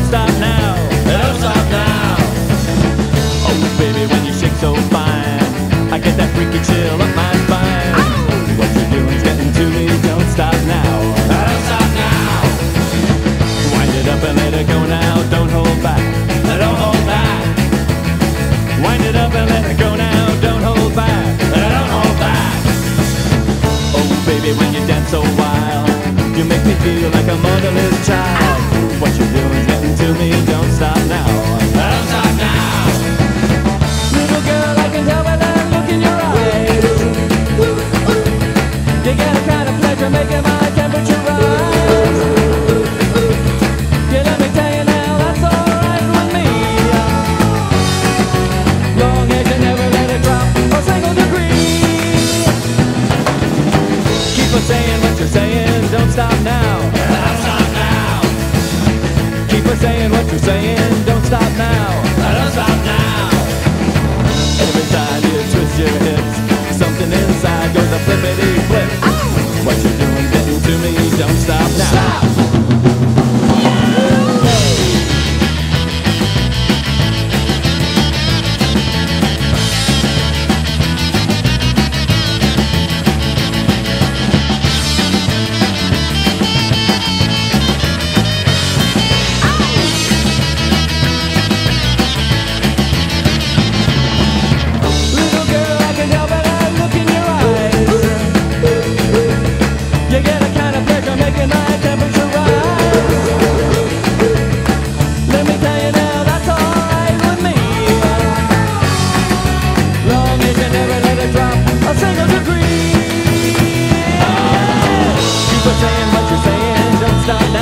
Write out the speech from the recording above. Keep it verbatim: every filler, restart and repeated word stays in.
don't stop now, don't stop now. Oh baby, when you shake so fine, I get that freaky chill up my spine. What you're doing's getting to me, don't stop now, don't stop now. Wind it up and let it go now, don't hold back, don't hold back. Wind it up and let it go now, don't hold back, don't hold back. Oh baby, when you dance so wild, you make me feel like a motherless child. What you're doing's getting to me, don't stop now, don't stop now. Little girl, I can tell by that look in your eyes. You get a kind of pleasure making my temperature rise. Yeah, let me tell you now, that's alright with me. Long as you never let it drop a single degree. Keep on saying what you're saying, don't stop now, don't stop now. Keep on saying what you're saying, don't stop now, don't stop now. Every time you twist your hips, something inside goes a flippity flip. What you're doing's getting to me, don't stop now. Stop. Stop now.